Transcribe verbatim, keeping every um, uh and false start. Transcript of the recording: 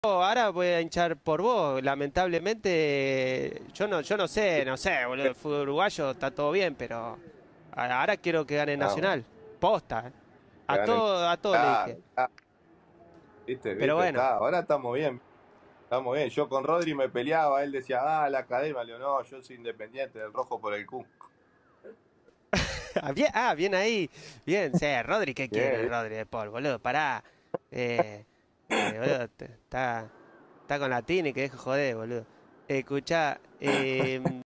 ahora voy a hinchar por vos. Lamentablemente, yo no, yo no sé, no sé, boludo. El fútbol uruguayo está todo bien, pero a- ahora quiero que gane Ah, bueno, Nacional. Posta, ¿eh? que A ganen. todo, a todo le dije. Claro, ah, viste, Pero viste, bueno, está. Ahora estamos bien, estamos bien. Yo con Rodri me peleaba, él decía, ah, la academia. Le digo, no, yo soy independiente del rojo por el Q. ah, bien, ah, bien ahí. Bien, sí, Rodri, ¿qué quiere Bien, Rodri de Paul, boludo? Pará. Eh, eh, boludo, te- está, está con la Tini, que deja joder, boludo. Escuchá, eh,